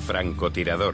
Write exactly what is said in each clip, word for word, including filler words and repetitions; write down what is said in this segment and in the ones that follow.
francotirador.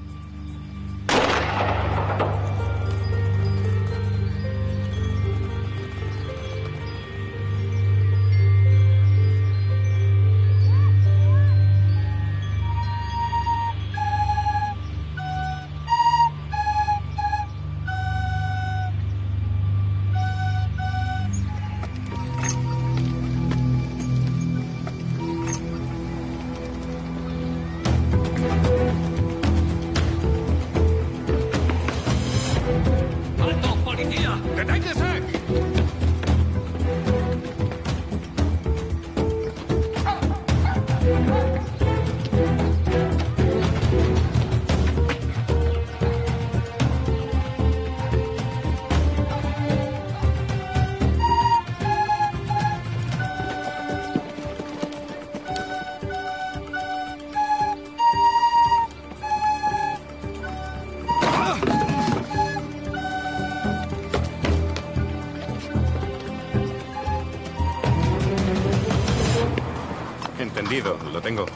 Entendido, lo tengo.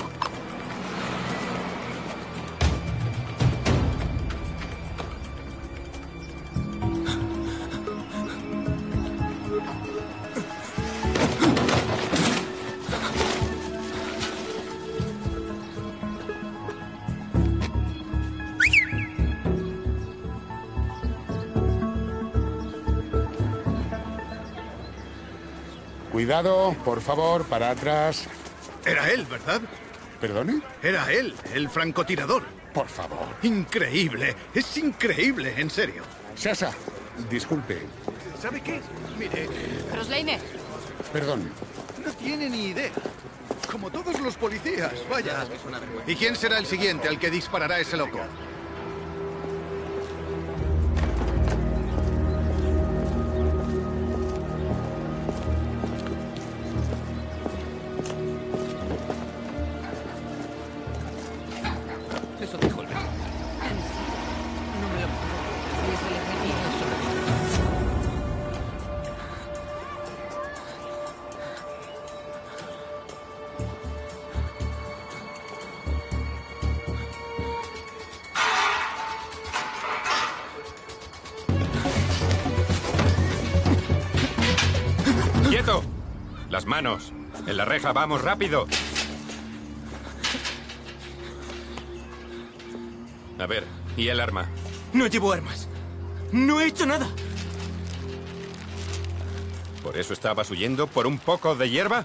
Cuidado, por favor, para atrás. Era él, ¿verdad? ¿Perdone? Era él, el francotirador. Por favor. Increíble, es increíble, en serio. Sasa, disculpe. ¿Sabe qué? Mire... Rosleine. Perdón. No tiene ni idea. Como todos los policías, vaya. ¿Y quién será el siguiente al que disparará ese loco? ¡Quieto! Las manos. En la reja, vamos, rápido. A ver, ¿y el arma? No llevo armas. No he hecho nada. ¿Por eso estabas huyendo? ¿Por un poco de hierba?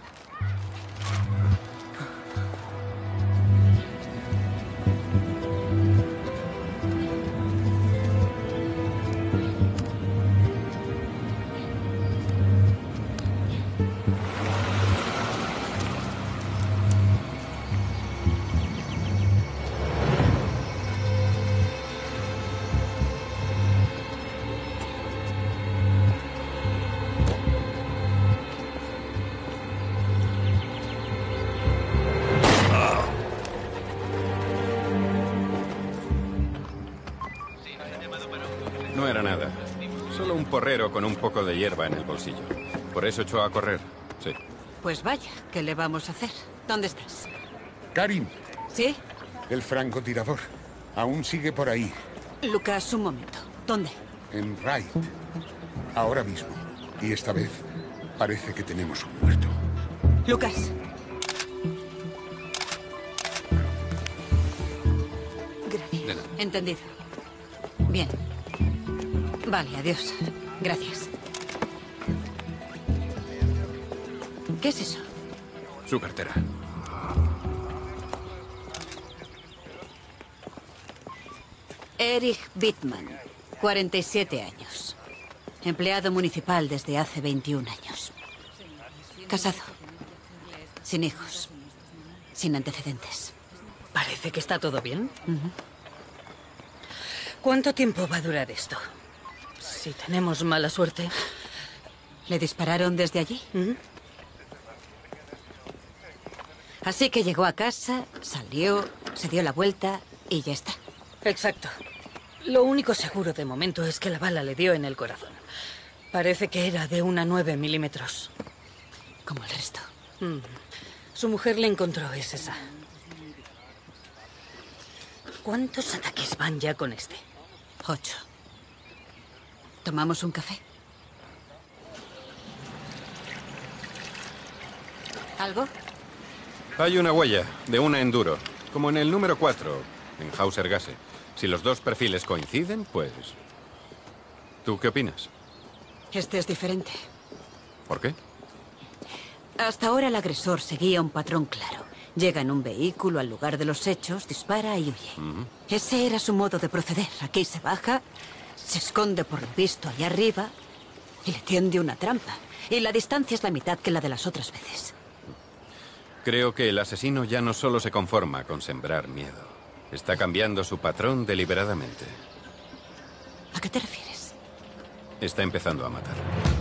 No era nada. Solo un porrero con un poco de hierba en el bolsillo. Por eso echó a correr. Sí. Pues vaya, ¿qué le vamos a hacer? ¿Dónde estás? Karin. ¿Sí? El francotirador. Aún sigue por ahí. Lucas, un momento. ¿Dónde? En Wright. Ahora mismo. Y esta vez parece que tenemos un muerto. Lucas. Gracias. Entendido. Bien. Vale, adiós. Gracias. ¿Qué es eso? Su cartera. Erich Bittman, cuarenta y siete años. Empleado municipal desde hace veintiún años. Casado. Sin hijos. Sin antecedentes. Parece que está todo bien. Uh-huh. ¿Cuánto tiempo va a durar esto? Si tenemos mala suerte. ¿Le dispararon desde allí? ¿Mm? Así que llegó a casa, salió, se dio la vuelta y ya está. Exacto. Lo único seguro de momento es que la bala le dio en el corazón. Parece que era de una nueve milímetros. Como el resto. Mm. Su mujer le encontró, es esa. ¿Cuántos ataques van ya con este? Ocho. ¿Tomamos un café? ¿Algo? Hay una huella de una enduro, como en el número cuatro, en Hauser-Gasse. Si los dos perfiles coinciden, pues... ¿Tú qué opinas? Este es diferente. ¿Por qué? Hasta ahora el agresor seguía un patrón claro. Llega en un vehículo al lugar de los hechos, dispara y huye. Uh-huh. Ese era su modo de proceder. Aquí se baja, se esconde por lo visto allá arriba y le tiende una trampa. Y la distancia es la mitad que la de las otras veces. Creo que el asesino ya no solo se conforma con sembrar miedo. Está cambiando su patrón deliberadamente. ¿A qué te refieres? Está empezando a matar.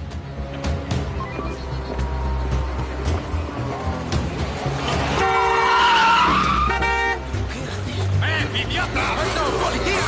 ¡Idiota! ¡No, policía!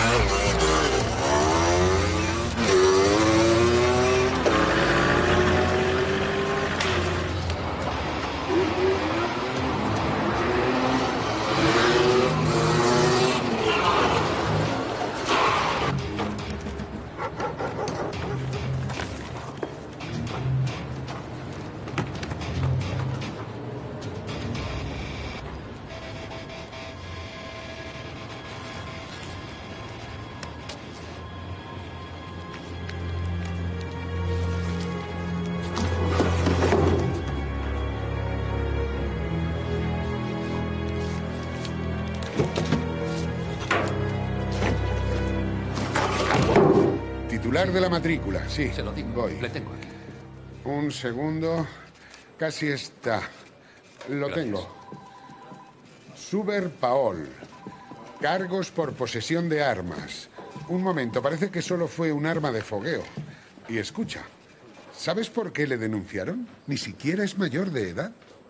Titular de la matrícula, sí. Se lo digo. Voy. Le tengo aquí. Un segundo. Casi está. Lo Gracias. tengo. Suber Paol. Cargos por posesión de armas. Un momento, parece que solo fue un arma de fogueo. Y escucha, ¿sabes por qué le denunciaron? Ni siquiera es mayor de edad.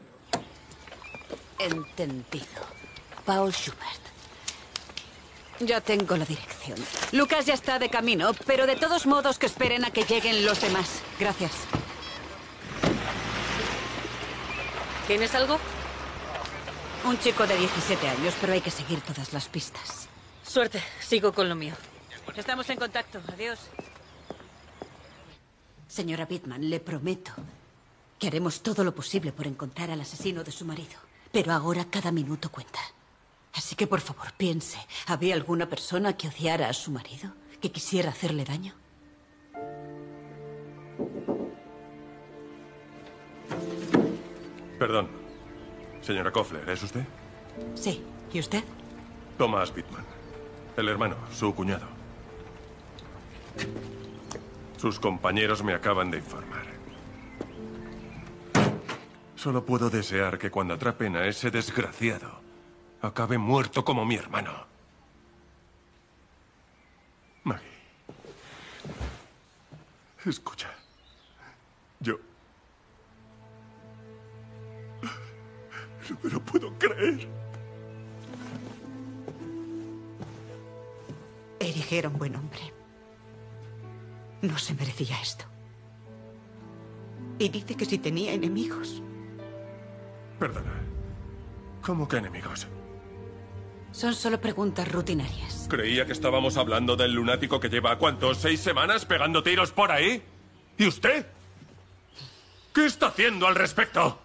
Entendido. Paul Schubert. Ya tengo la dirección. Lucas ya está de camino, pero de todos modos que esperen a que lleguen los demás. Gracias. ¿Tienes algo? Un chico de diecisiete años, pero hay que seguir todas las pistas. Suerte, sigo con lo mío. Estamos en contacto. Adiós. Señora Pittman, le prometo que haremos todo lo posible por encontrar al asesino de su marido. Pero ahora cada minuto cuenta. Así que, por favor, piense. ¿Había alguna persona que odiara a su marido? ¿Que quisiera hacerle daño? Perdón. Señora Koffler, ¿es usted? Sí. ¿Y usted? Thomas Pittman. El hermano, su cuñado. Sus compañeros me acaban de informar. Solo puedo desear que cuando atrapen a ese desgraciado, acabe muerto como mi hermano. Maggie. Escucha. Yo... No me lo puedo creer. Eric era un buen hombre. No se merecía esto. Y dice que si tenía enemigos. Perdona. ¿Cómo que enemigos? Son solo preguntas rutinarias. Creía que estábamos hablando del lunático que lleva, ¿cuántos? ¿Seis semanas pegando tiros por ahí? ¿Y usted? ¿Qué está haciendo al respecto?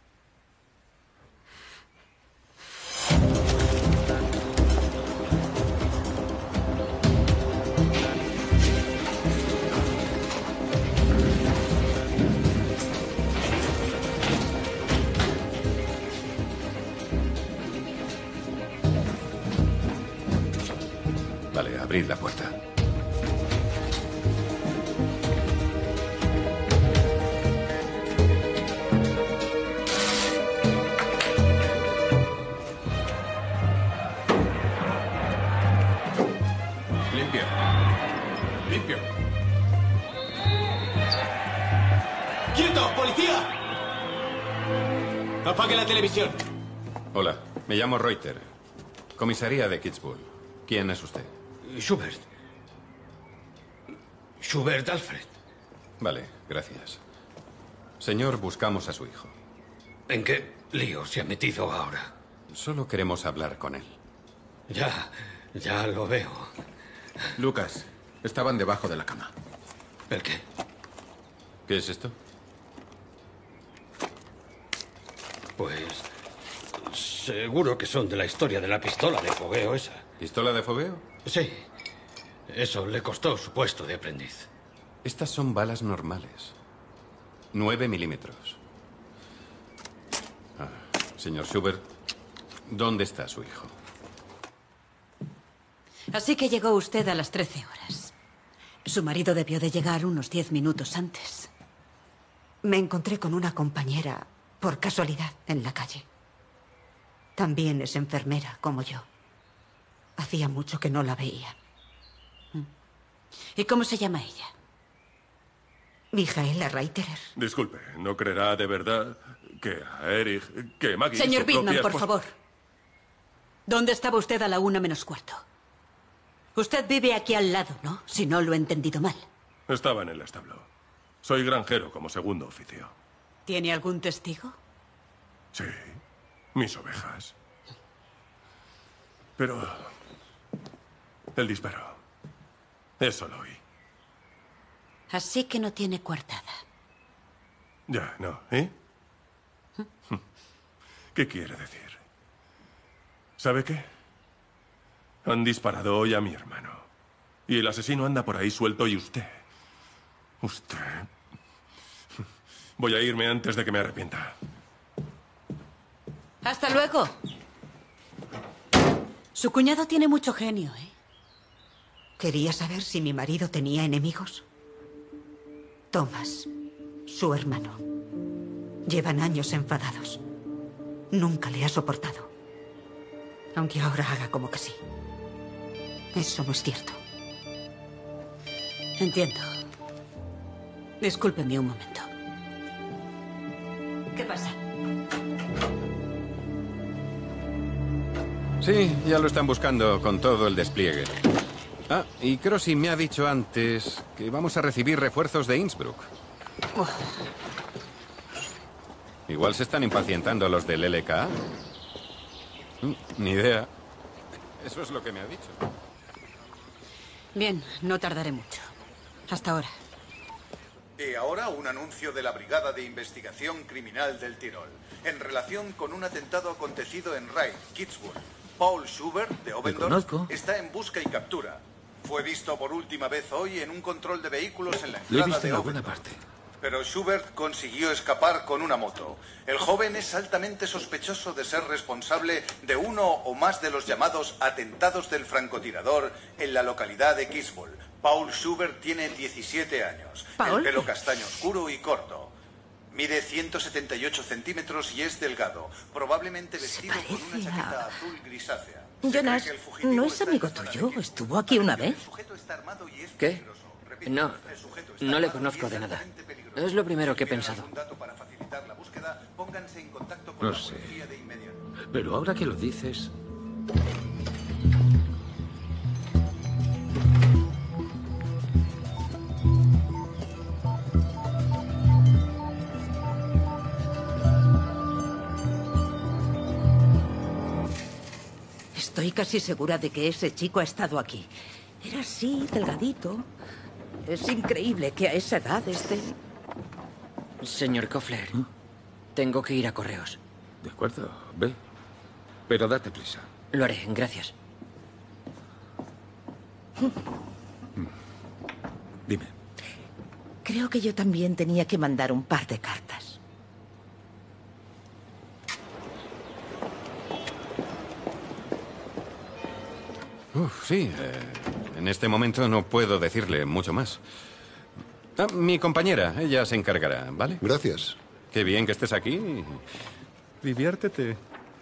Vale, abrid la puerta. Limpio. Limpio. ¡Quieto, policía! Apague la televisión. Hola, me llamo Reuter. Comisaría de Kitzbühel. ¿Quién es usted? Schubert. Schubert Alfred. Vale, gracias. Señor, buscamos a su hijo. ¿En qué lío se ha metido ahora? Solo queremos hablar con él. Ya, Ya lo veo. Lucas, estaban debajo de la cama. ¿El qué? ¿Qué es esto? Pues... seguro que son de la historia de la pistola de fogueo esa. ¿Pistola de fogueo? Sí. Eso le costó su puesto de aprendiz. Estas son balas normales. Nueve milímetros. Ah, señor Schubert, ¿dónde está su hijo? Así que llegó usted a las trece horas. Su marido debió de llegar unos diez minutos antes. Me encontré con una compañera, por casualidad, en la calle. También es enfermera, como yo. Hacía mucho que no la veía. ¿Y cómo se llama ella? Mijaela Reiterer. Disculpe, ¿no creerá de verdad que a Erich, que Maggie... Señor su propia Bittman, por esposa- favor. ¿Dónde estaba usted a la una menos cuarto? Usted vive aquí al lado, ¿no? Si no lo he entendido mal. Estaba en el establo. Soy granjero como segundo oficio. ¿Tiene algún testigo? Sí, mis ovejas. Pero... el disparo. Eso lo oí. Así que no tiene coartada. Ya, no, ¿eh? ¿Qué quiere decir? ¿Sabe qué? Han disparado hoy a mi hermano. Y el asesino anda por ahí suelto y usted... Usted... Voy a irme antes de que me arrepienta. Hasta luego. Su cuñado tiene mucho genio, ¿eh? Quería saber si mi marido tenía enemigos. Thomas, su hermano. Llevan años enfadados. Nunca le ha soportado. Aunque ahora haga como que sí. Eso no es cierto. Entiendo. Discúlpeme un momento. ¿Qué pasa? Sí, ya lo están buscando con todo el despliegue. Ah, y Crossi me ha dicho antes que vamos a recibir refuerzos de Innsbruck. Uf. Igual se están impacientando los del L K A. Mm, Ni idea. Eso es lo que me ha dicho. Bien, no tardaré mucho. Hasta ahora. Y ahora un anuncio de la Brigada de Investigación Criminal del Tirol, en relación con un atentado acontecido en Rhein, Kitzbühel. Paul Schubert, de Obendorf, está en busca y captura. Fue visto por última vez hoy en un control de vehículos en la Lo he entrada visto de en alguna Obendorf. parte. Pero Schubert consiguió escapar con una moto. El joven es altamente sospechoso de ser responsable de uno o más de los llamados atentados del francotirador en la localidad de Kitzbühel. Paul Schubert tiene diecisiete años. ¿Paul? El pelo castaño oscuro y corto. Mide ciento setenta y ocho centímetros y es delgado, probablemente vestido con una parece chaqueta a- azul grisácea. Se Jonas, cree que el fugitivo ¿no es está en amigo la zona de tuyo? Kitzbühel. ¿Estuvo aquí una vez? El sujeto está armado y es ¿Qué? peligroso. Repito, No, el sujeto está no le armado conozco y de nada. altamente peligroso. Es lo primero que he Si quieren pensado. algún dato para facilitar la búsqueda, pónganse en contacto con No la sé. policía de inmediato. Pero ahora que lo dices... Estoy casi segura de que ese chico ha estado aquí. Era así, delgadito. Es increíble que a esa edad esté... Señor Kofler, tengo que ir a correos. De acuerdo, ve. Pero date prisa. Lo haré, gracias. Dime. Creo que yo también tenía que mandar un par de cartas. Uf, sí. eh, en este momento no puedo decirle mucho más. Ah, mi compañera, ella se encargará, ¿vale? Gracias. Qué bien que estés aquí. Diviértete.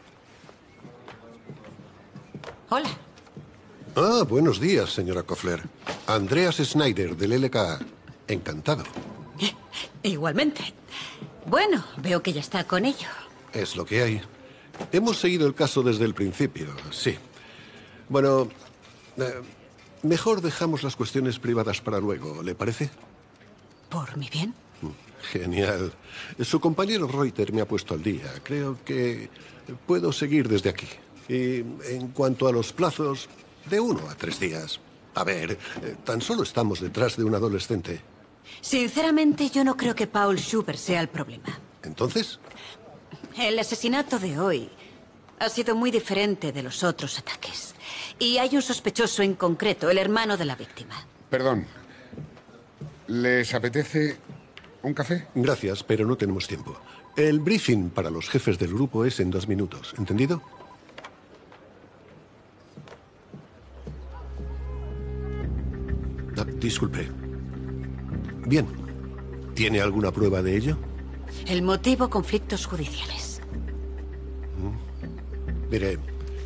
Hola. Ah, buenos días, señora Kofler. Andreas Schneider, del L K A. Encantado. Igualmente. Bueno, veo que ya está con ello. Es lo que hay. Hemos seguido el caso desde el principio, sí. Bueno, eh, mejor dejamos las cuestiones privadas para luego, ¿le parece? ¿Por mi bien? Genial. Su compañero Reuter me ha puesto al día. Creo que puedo seguir desde aquí. Y en cuanto a los plazos, De uno a tres días. A ver, eh, tan solo estamos detrás de un adolescente. Sinceramente, yo no creo que Paul Schubert sea el problema. ¿Entonces? El asesinato de hoy ha sido muy diferente de los otros ataques. Y hay un sospechoso en concreto, el hermano de la víctima. Perdón. ¿Les apetece un café? Gracias, pero no tenemos tiempo. El briefing para los jefes del grupo es en dos minutos. ¿Entendido? Ah, disculpe. Bien. ¿Tiene alguna prueba de ello? El motivo, conflictos judiciales. Mire.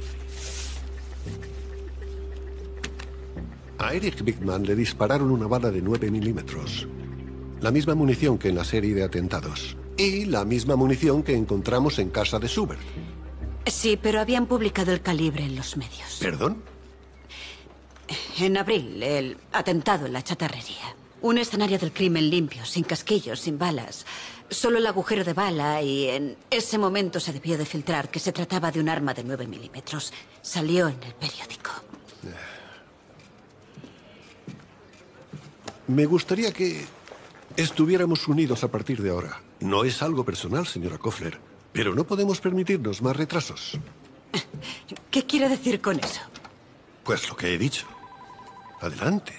A Eric Bickman le dispararon una bala de nueve milímetros. La misma munición que en la serie de atentados. Y la misma munición que encontramos en casa de Schubert. Sí, pero habían publicado el calibre en los medios. ¿Perdón? En abril, el atentado en la chatarrería. Un escenario del crimen limpio, sin casquillos, sin balas. Solo el agujero de bala y en ese momento se debió de filtrar que se trataba de un arma de nueve milímetros. Salió en el periódico. Me gustaría que estuviéramos unidos a partir de ahora. No es algo personal, señora Koffler, pero no podemos permitirnos más retrasos. ¿Qué quiere decir con eso? Pues lo que he dicho. Adelante.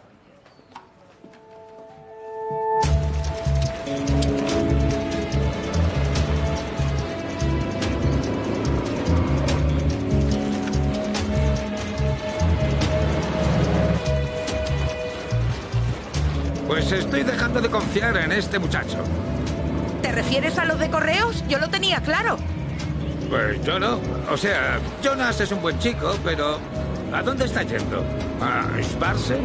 Pues estoy dejando de confiar en este muchacho. ¿Te refieres a los de correos? Yo lo tenía claro. Pues yo no. O sea, Jonas es un buen chico, pero ¿a dónde está yendo? ¿A Schwarze?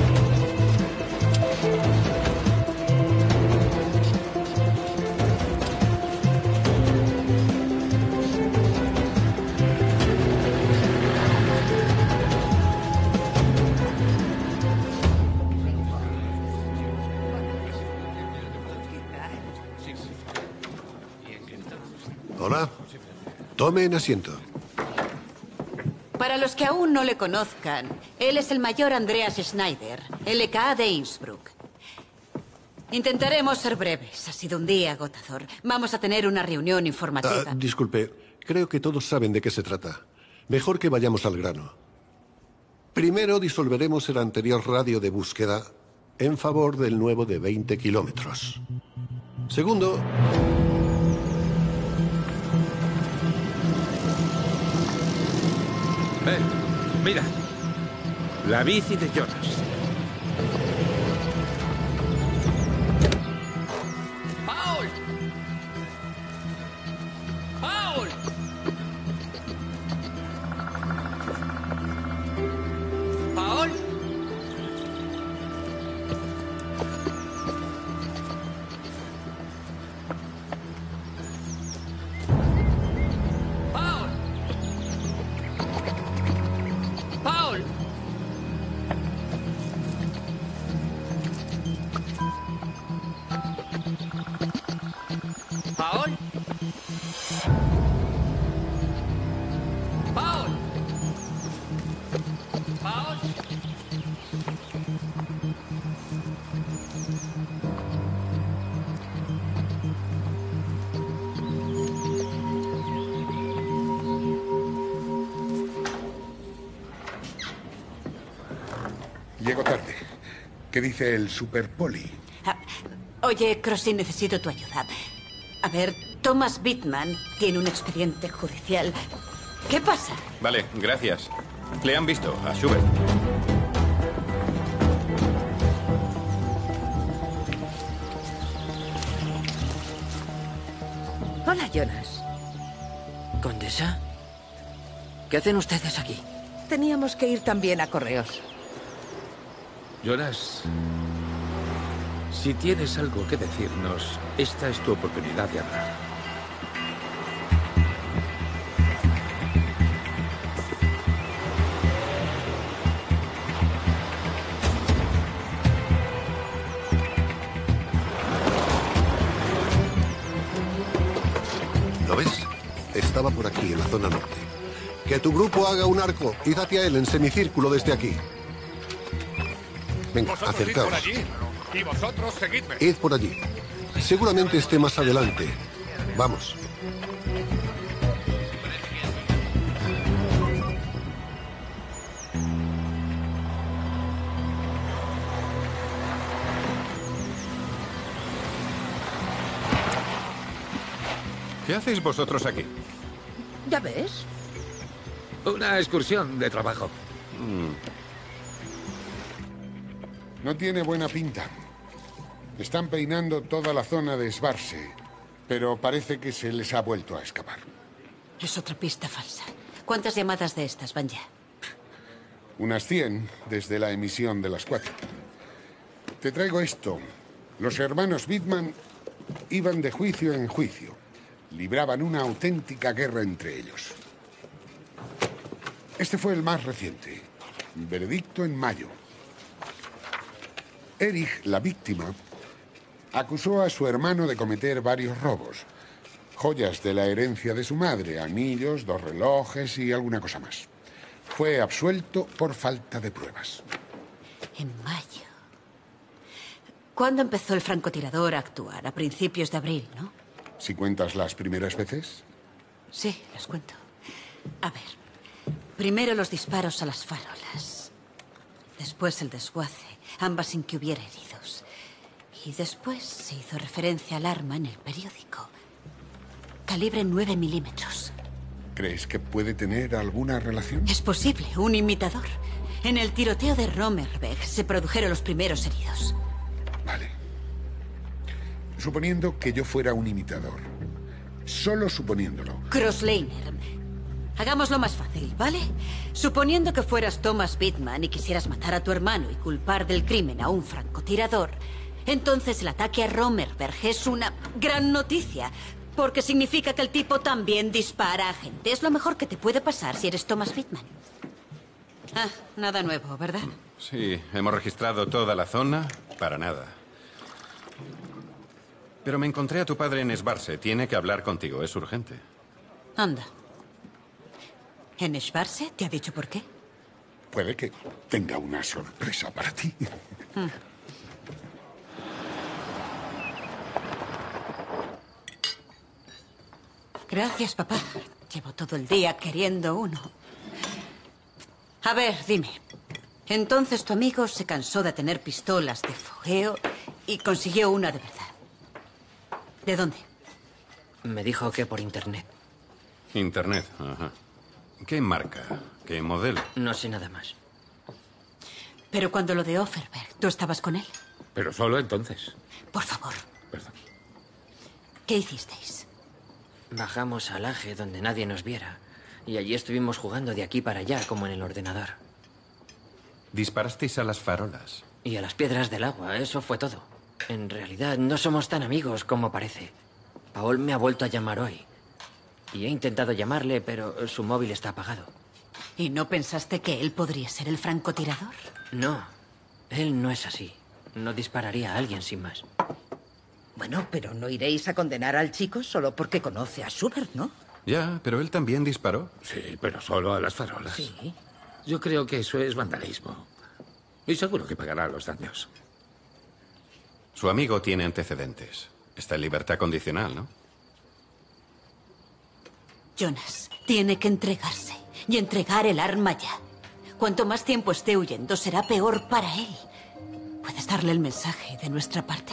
Hola. Tomen asiento. Para los que aún no le conozcan, él es el mayor Andreas Schneider, L K A de Innsbruck. Intentaremos ser breves. Ha sido un día agotador. Vamos a tener una reunión informativa. Ah, disculpe, creo que todos saben de qué se trata. Mejor que vayamos al grano. Primero disolveremos el anterior radio de búsqueda en favor del nuevo de veinte kilómetros. Segundo... Ven, mira. La bici de Jonas. ¡Paul! ¡Paul! ¿Paul? ¡Paul! ¡Paul! ¿Paul? ¿Paul? ¿Paul? Llego tarde. ¿Qué dice el Super Poli? Ah, oye, Crossy, necesito tu ayuda. A ver, Thomas Bittman tiene un expediente judicial. ¿Qué pasa? Vale, gracias. Le han visto a Schubert. Hola, Jonas. ¿Condesa? ¿Qué hacen ustedes aquí? Teníamos que ir también a correos. Jonas, si tienes algo que decirnos, esta es tu oportunidad de hablar. ¿Lo ves? Estaba por aquí, en la zona norte. Que tu grupo haga un arco. Id hacia él en semicírculo desde aquí. Venga, Vosotros acercaos. id por allí y vosotros seguidme. Id por allí. Seguramente esté más adelante. Vamos. ¿Qué hacéis vosotros aquí? ¿Ya ves? Una excursión de trabajo. No tiene buena pinta. Están peinando toda la zona de Sbarse, pero parece que se les ha vuelto a escapar. Es otra pista falsa. ¿Cuántas llamadas de estas van ya? Unas cien desde la emisión de las cuatro. Te traigo esto. Los hermanos Bitman iban de juicio en juicio. Libraban una auténtica guerra entre ellos. Este fue el más reciente. Veredicto en mayo. Erich, la víctima, acusó a su hermano de cometer varios robos. Joyas de la herencia de su madre, anillos, dos relojes y alguna cosa más. Fue absuelto por falta de pruebas. En mayo. ¿Cuándo empezó el francotirador a actuar? A principios de abril, ¿no? Si cuentas las primeras veces. Sí, las cuento. A ver. Primero los disparos a las farolas. Después el desguace, ambas sin que hubiera heridos. Y después se hizo referencia al arma en el periódico. Calibre nueve milímetros. ¿Crees que puede tener alguna relación? Es posible, un imitador. En el tiroteo de Romerberg se produjeron los primeros heridos. Vale. Suponiendo que yo fuera un imitador. Solo suponiéndolo. Crosslaner. Hagámoslo más fácil, ¿vale? Suponiendo que fueras Thomas Bitman y quisieras matar a tu hermano y culpar del crimen a un francotirador, entonces el ataque a Romerberg es una gran noticia, porque significa que el tipo también dispara a gente. Es lo mejor que te puede pasar si eres Thomas Bitman. Ah, nada nuevo, ¿verdad? Sí, hemos registrado toda la zona para nada. Pero me encontré a tu padre en Sbarse. Tiene que hablar contigo, es urgente. Anda. ¿En Sbarse? ¿Te ha dicho por qué? Puede que tenga una sorpresa para ti. Mm. Gracias, papá. Llevo todo el día queriendo uno. A ver, dime. Entonces tu amigo se cansó de tener pistolas de fogueo y consiguió una de verdad. ¿De dónde? Me dijo que por internet. Internet, ajá. ¿Qué marca? ¿Qué modelo? No sé nada más. Pero cuando lo de Offerberg, ¿tú estabas con él? Pero solo entonces. Por favor. Perdón. ¿Qué hicisteis? Bajamos al aje donde nadie nos viera. Y allí estuvimos jugando de aquí para allá, como en el ordenador. Disparasteis a las farolas. Y a las piedras del agua, eso fue todo. En realidad, no somos tan amigos como parece. Paul me ha vuelto a llamar hoy. Y he intentado llamarle, pero su móvil está apagado. ¿Y no pensaste que él podría ser el francotirador? No, él no es así. No dispararía a alguien sin más. Bueno, pero no iréis a condenar al chico solo porque conoce a Schubert, ¿no? Ya, pero él también disparó. Sí, pero solo a las farolas. Sí. Yo creo que eso es vandalismo. Y seguro que pagará los daños. Su amigo tiene antecedentes. Está en libertad condicional, ¿no? Jonas, tiene que entregarse. Y entregar el arma ya. Cuanto más tiempo esté huyendo, será peor para él. ¿Puedes darle el mensaje de nuestra parte?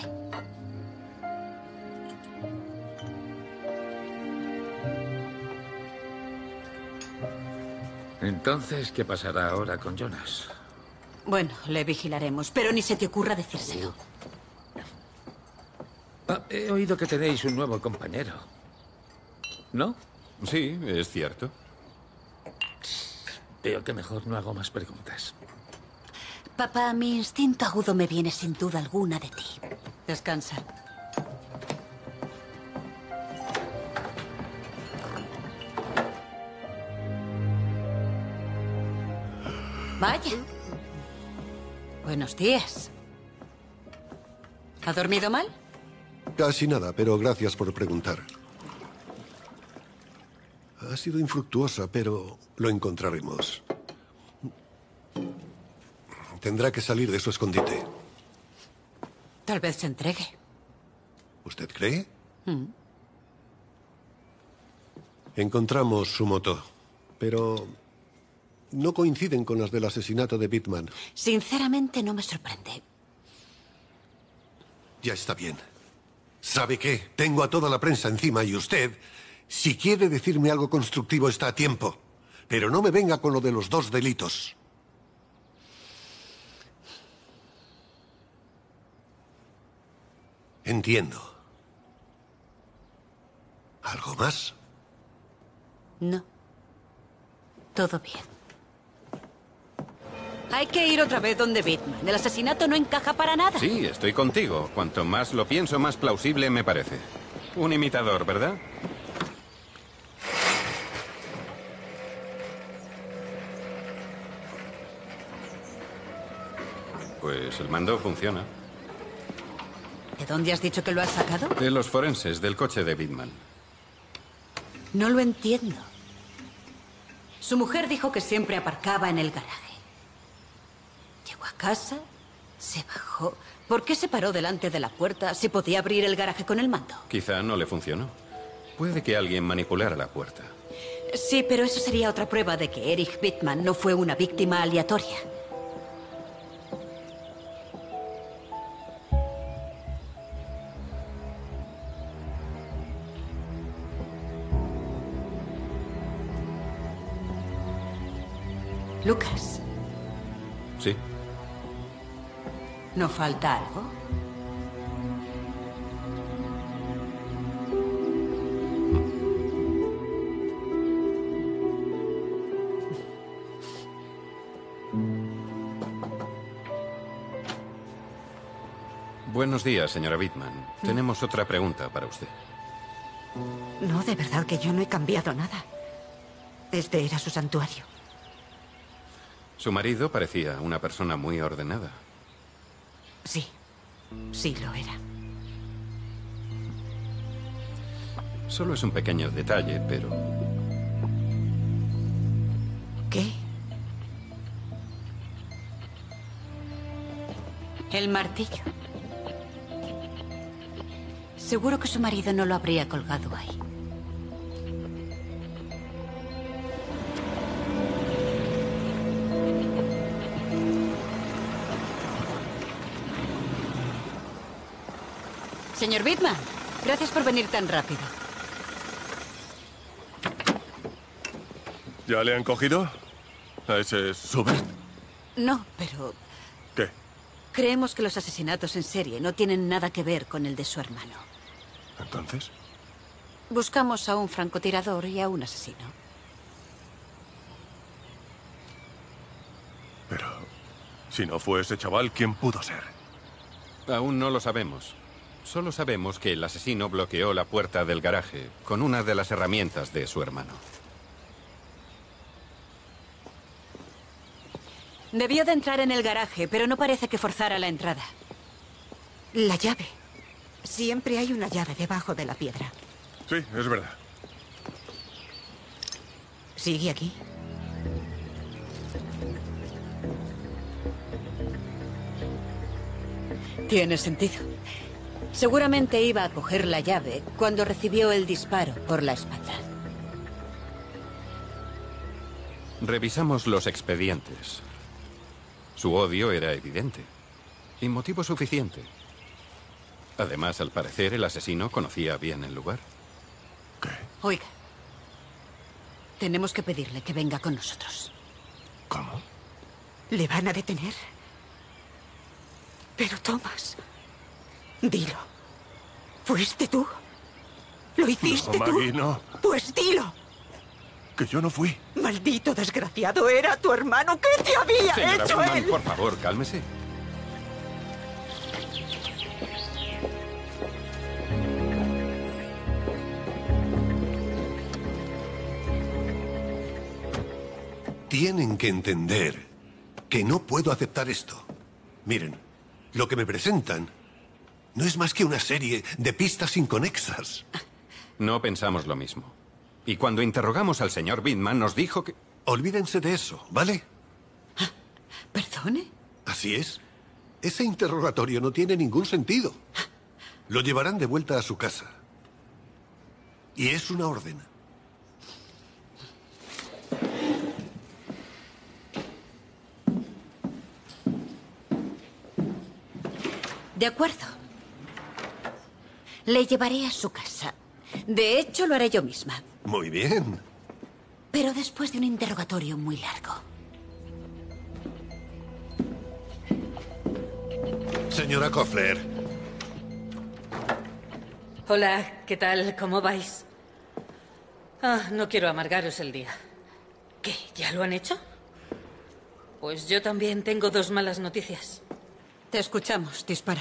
Entonces, ¿qué pasará ahora con Jonas? Bueno, le vigilaremos, pero ni se te ocurra decírselo. Ah, he oído que tenéis un nuevo compañero. ¿No? Sí, es cierto. Creo que mejor no hago más preguntas. Papá, mi instinto agudo me viene sin duda alguna de ti. Descansa. Vaya. Buenos días. ¿Ha dormido mal? Casi nada, pero gracias por preguntar. Ha sido infructuosa, pero lo encontraremos. Tendrá que salir de su escondite. Tal vez se entregue. ¿Usted cree? Mm. Encontramos su moto, pero no coinciden con las del asesinato de Bittman. Sinceramente, no me sorprende. Ya está bien. ¿Sabe qué? Tengo a toda la prensa encima y usted, si quiere decirme algo constructivo, está a tiempo. Pero no me venga con lo de los dos delitos. Entiendo. ¿Algo más? No. Todo bien. Hay que ir otra vez donde Bittman. El asesinato no encaja para nada. Sí, estoy contigo. Cuanto más lo pienso, más plausible me parece. Un imitador, ¿verdad? Pues el mando funciona. ¿De dónde has dicho que lo has sacado? De los forenses, del coche de Bittman. No lo entiendo. Su mujer dijo que siempre aparcaba en el garaje. Llegó a casa, se bajó. ¿Por qué se paró delante de la puerta si podía abrir el garaje con el mando? Quizá no le funcionó. Puede que alguien manipulara la puerta. Sí, pero eso sería otra prueba de que Erich Bittman no fue una víctima aleatoria. Lucas. Sí. ¿No falta algo? Buenos días, señora Bittman. Tenemos otra pregunta para usted. No, de verdad que yo no he cambiado nada. Este era su santuario. Su marido parecía una persona muy ordenada. Sí, sí lo era. Solo es un pequeño detalle, pero... ¿Qué? El martillo. Seguro que su marido no lo habría colgado ahí. Señor Bittman, gracias por venir tan rápido. ¿Ya le han cogido? ¿A ese Schubert? No, pero ¿Qué? creemos que los asesinatos en serie no tienen nada que ver con el de su hermano. ¿Entonces? Buscamos a un francotirador y a un asesino. Pero, si no fue ese chaval, ¿quién pudo ser? Aún no lo sabemos. Solo sabemos que el asesino bloqueó la puerta del garaje con una de las herramientas de su hermano. Debió de entrar en el garaje, pero no parece que forzara la entrada. La llave. Siempre hay una llave debajo de la piedra. Sí, es verdad. ¿Sigue aquí? Tiene sentido. Seguramente iba a coger la llave cuando recibió el disparo por la espalda. Revisamos los expedientes. Su odio era evidente. Y motivo suficiente. Además, al parecer, el asesino conocía bien el lugar. ¿Qué? Oiga. Tenemos que pedirle que venga con nosotros. ¿Cómo? ¿Le van a detener? Pero Thomas, dilo. ¿Fuiste tú? ¿Lo hiciste no, tú? Maggie, no. Pues dilo. Que yo no fui. Maldito desgraciado, era tu hermano. ¿Qué te había Señora hecho Bittman, él? por favor, cálmese. Tienen que entender que no puedo aceptar esto. Miren, lo que me presentan no es más que una serie de pistas inconexas. No pensamos lo mismo. Y cuando interrogamos al señor Bittman nos dijo que... Olvídense de eso, ¿vale? ¿Perdone? Así es. Ese interrogatorio no tiene ningún sentido. Lo llevarán de vuelta a su casa. Y es una orden. De acuerdo. Le llevaré a su casa. De hecho, lo haré yo misma. Muy bien. Pero después de un interrogatorio muy largo. Señora Koffler. Hola, ¿qué tal? ¿Cómo vais? Ah, no quiero amargaros el día. ¿Qué? ¿Ya lo han hecho? Pues yo también tengo dos malas noticias. Te escuchamos. Dispara.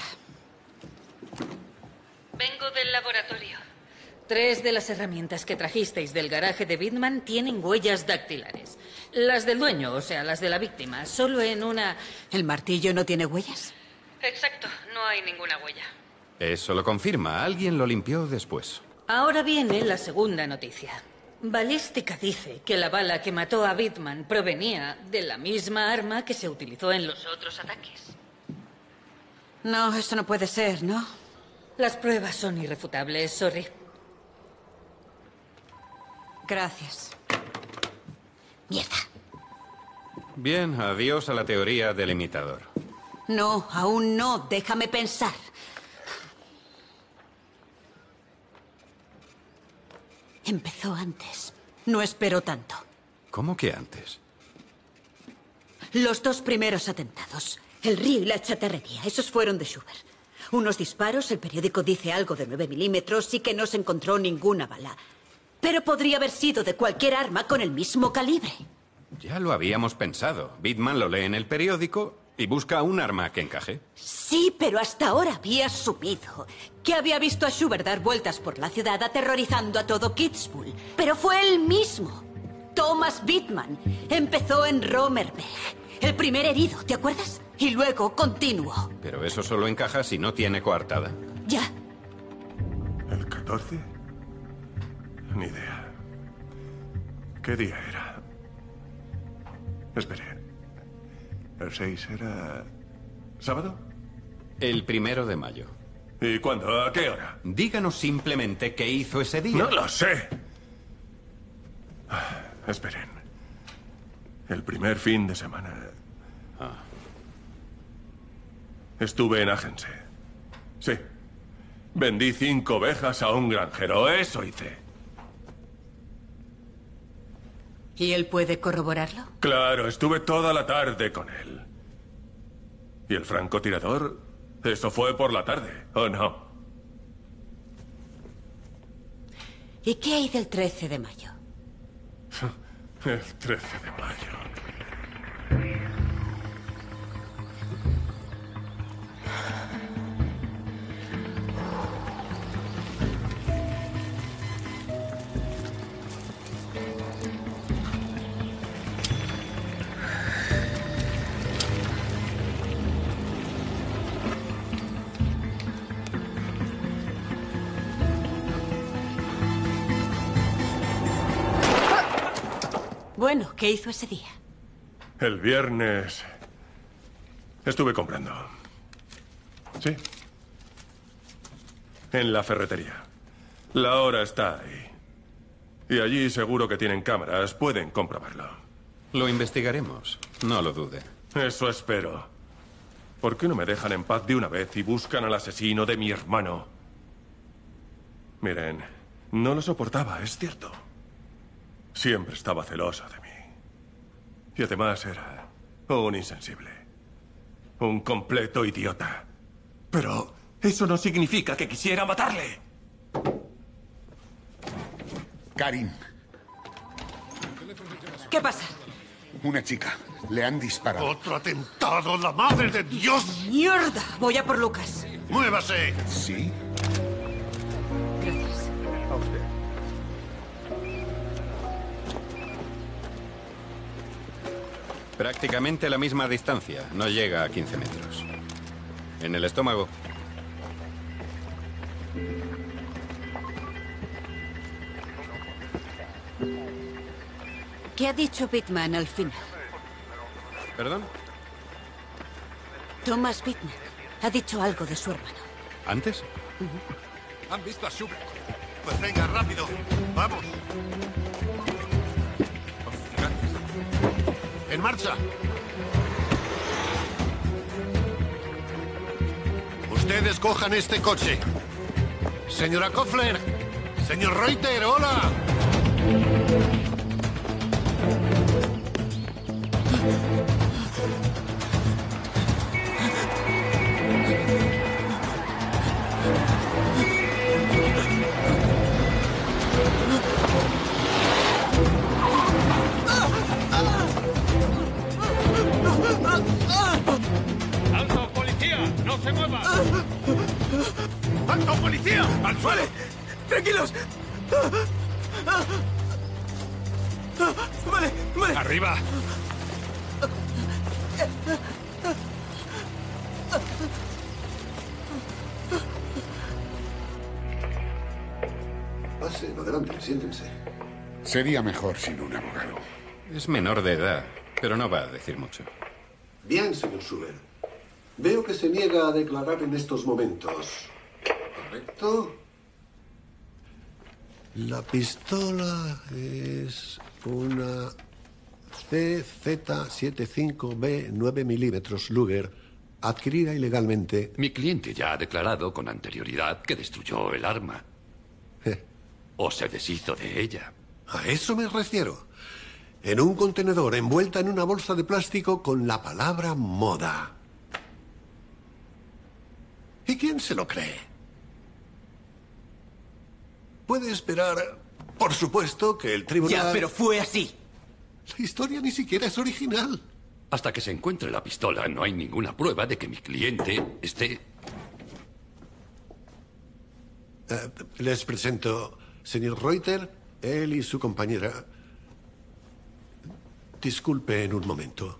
Vengo del laboratorio. Tres de las herramientas que trajisteis del garaje de Bittman tienen huellas dactilares. Las del dueño, o sea, las de la víctima. Solo en una... ¿El martillo no tiene huellas? Exacto, no hay ninguna huella. Eso lo confirma. Alguien lo limpió después. Ahora viene la segunda noticia. Balística dice que la bala que mató a Bittman provenía de la misma arma que se utilizó en los otros ataques. No, eso no puede ser, ¿no? Las pruebas son irrefutables, sorry. Gracias. Mierda. Bien, adiós a la teoría del imitador. No, aún no. Déjame pensar. Empezó antes. No esperó tanto. ¿Cómo que antes? Los dos primeros atentados. El río y la chatarrería. Esos fueron de Schubert. Unos disparos, el periódico dice algo de nueve milímetros y que no se encontró ninguna bala. Pero podría haber sido de cualquier arma con el mismo calibre. Ya lo habíamos pensado. Bittman lo lee en el periódico y busca un arma que encaje. Sí, pero hasta ahora había asumido que había visto a Schubert dar vueltas por la ciudad aterrorizando a todo Kitzbühel. Pero fue él mismo. Thomas Bittman empezó en Romerberg. El primer herido, ¿te acuerdas? Y luego continuó. Pero eso solo encaja si no tiene coartada. Ya. ¿El catorce? Ni idea. ¿Qué día era? Espere. ¿El seis era... sábado? El primero de mayo. ¿Y cuándo? ¿A qué hora? Díganos simplemente qué hizo ese día. ¡No lo sé! Ah, esperen. El primer fin de semana... Ah. Estuve en Agense. Sí. Vendí cinco ovejas a un granjero. Eso hice. ¿Y él puede corroborarlo? Claro, estuve toda la tarde con él. ¿Y el francotirador? Eso fue por la tarde, ¿o no? ¿Y qué hay del trece de mayo? El trece de mayo. Bueno, ¿qué hizo ese día? El viernes estuve comprando. Sí. En la ferretería. La hora está ahí. Y allí seguro que tienen cámaras. Pueden comprobarlo. Lo investigaremos. No lo dude. Eso espero. ¿Por qué no me dejan en paz de una vez y buscan al asesino de mi hermano? Miren, no lo soportaba, es cierto. Siempre estaba celosa de mí. Y además era un insensible. Un completo idiota. Pero eso no significa que quisiera matarle. Karin. ¿Qué pasa? Una chica. Le han disparado. ¡Otro atentado! ¡La madre de Dios! ¡Mierda! Voy a por Lucas. ¡Muévase! ¿Sí? Gracias. A usted. Prácticamente la misma distancia. No llega a quince metros. En el estómago. ¿Qué ha dicho Bittman al final? ¿Perdón? Thomas Bittman ha dicho algo de su hermano. ¿Antes? Uh-huh. ¿Han visto a Schubert? Pues venga, rápido. ¡Vamos! ¡En marcha! Ustedes cojan este coche. Señora Koffler. Señor Reuter, hola. ¡Alto, policía! ¡No se mueva! ¡Alto, policía! ¡Al suelo! ¡Tranquilos! Vale, vale. ¡Arriba! Pasen, adelante, siéntense. Sería mejor sin un abogado. Es menor de edad, pero no va a decir mucho. Bien, señor Schubert. Veo que se niega a declarar en estos momentos. ¿Correcto? La pistola es una C Z setenta y cinco B nueve milímetros Luger, adquirida ilegalmente. Mi cliente ya ha declarado con anterioridad que destruyó el arma. Eh. O se deshizo de ella. A eso me refiero. En un contenedor envuelta en una bolsa de plástico con la palabra moda. ¿Y quién se lo cree? Puede esperar, por supuesto, que el tribunal... Ya, pero fue así. La historia ni siquiera es original. Hasta que se encuentre la pistola, no hay ninguna prueba de que mi cliente esté... Uh, les presento, señor Reuter, él y su compañera. Disculpe en un momento.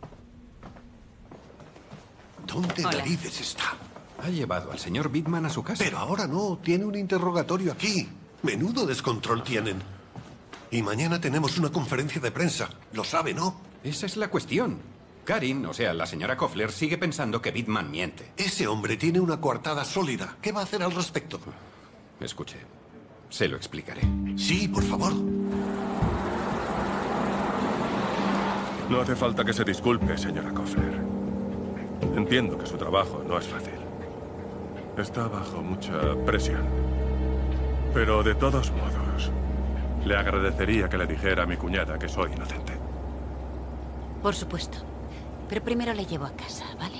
¿Dónde Hola. narices está? Ha llevado al señor Bittman a su casa. Pero ahora no, tiene un interrogatorio aquí. Menudo descontrol tienen. Y mañana tenemos una conferencia de prensa. Lo sabe, ¿no? Esa es la cuestión. Karin, o sea, la señora Koffler, sigue pensando que Bittman miente. Ese hombre tiene una coartada sólida. ¿Qué va a hacer al respecto? Escuche, se lo explicaré. Sí, por favor. No hace falta que se disculpe, señora Koffler. Entiendo que su trabajo no es fácil. Está bajo mucha presión. Pero de todos modos, le agradecería que le dijera a mi cuñada que soy inocente. Por supuesto. Pero primero le llevo a casa, ¿vale?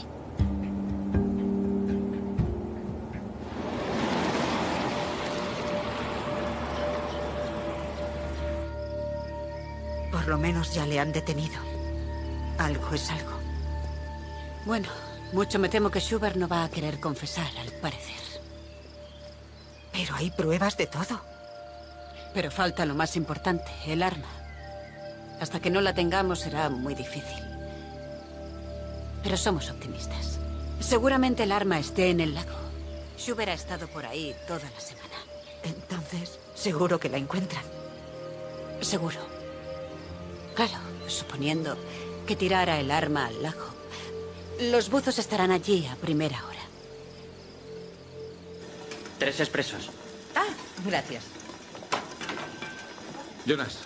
Por lo menos ya le han detenido. Algo es algo. Bueno, mucho me temo que Schubert no va a querer confesar, al parecer. Pero hay pruebas de todo. Pero falta lo más importante, el arma. Hasta que no la tengamos será muy difícil. Pero somos optimistas. Seguramente el arma esté en el lago. Schubert ha estado por ahí toda la semana. Entonces, seguro que la encuentran. Seguro. Claro, suponiendo que tirara el arma al lago. Los buzos estarán allí a primera hora. Tres expresos. Ah, gracias. Jonas.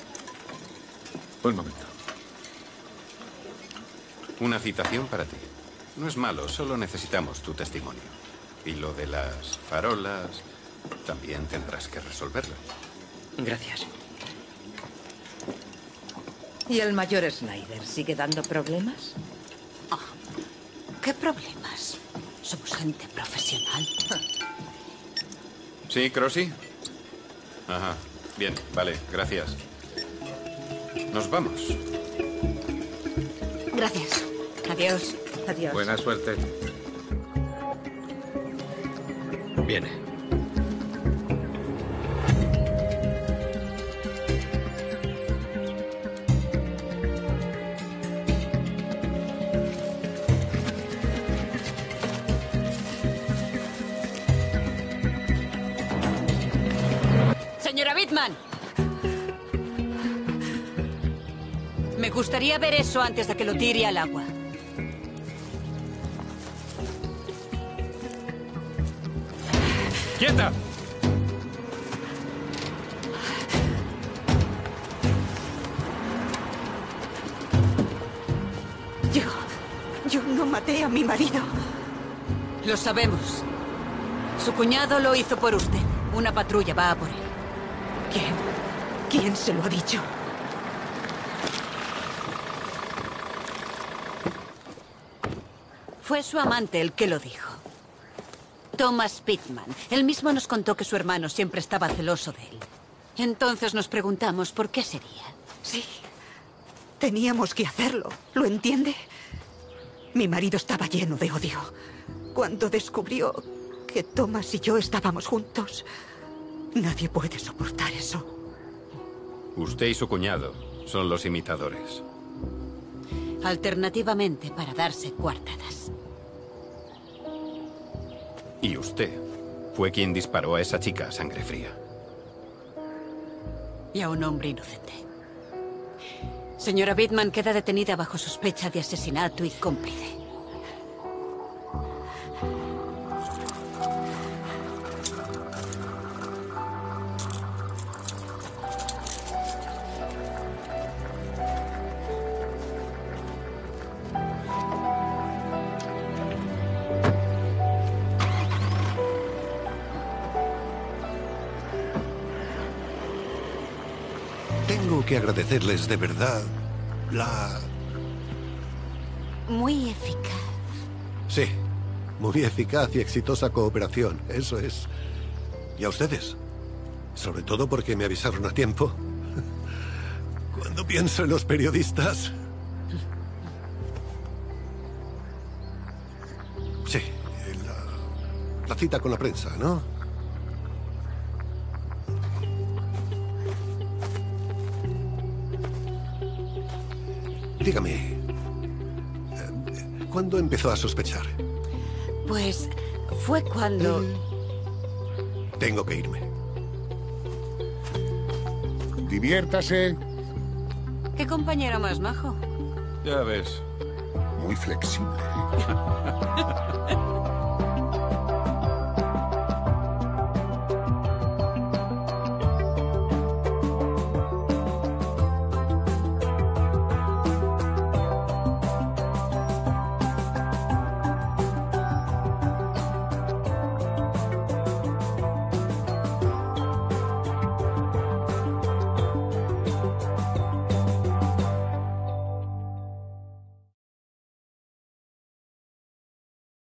Un momento. Una citación para ti. No es malo, solo necesitamos tu testimonio. Y lo de las farolas, también tendrás que resolverlo. Gracias. ¿Y el mayor Snyder sigue dando problemas? Oh, ¿qué problemas? Somos gente profesional. ¿Sí, Crossy? Ajá. Bien, vale, gracias. Nos vamos. Gracias. Adiós. Adiós. Buena suerte. Viene. Señora Bittman. Me gustaría ver eso antes de que lo tire al agua. ¡Quieta! Yo... yo no maté a mi marido. Lo sabemos. Su cuñado lo hizo por usted. Una patrulla va a por él. ¿Quién? ¿Quién se lo ha dicho? Fue su amante el que lo dijo. Thomas Pittman. Él mismo nos contó que su hermano siempre estaba celoso de él. Entonces nos preguntamos por qué sería. Sí. Teníamos que hacerlo. ¿Lo entiende? Mi marido estaba lleno de odio. Cuando descubrió que Thomas y yo estábamos juntos, nadie puede soportar eso. Usted y su cuñado son los imitadores. Alternativamente para darse coartadas. Y usted fue quien disparó a esa chica a sangre fría. Y a un hombre inocente. Señora Pittman queda detenida bajo sospecha de asesinato y cómplice. Tengo que agradecerles de verdad la... Muy eficaz. Sí, muy eficaz y exitosa cooperación, eso es. Y a ustedes, sobre todo porque me avisaron a tiempo. Cuando pienso en los periodistas... Sí, la, la cita con la prensa, ¿no? Dígame, ¿cuándo empezó a sospechar? Pues fue cuando... Tengo que irme. Diviértase. ¿Qué compañero más majo? Ya ves. Muy flexible.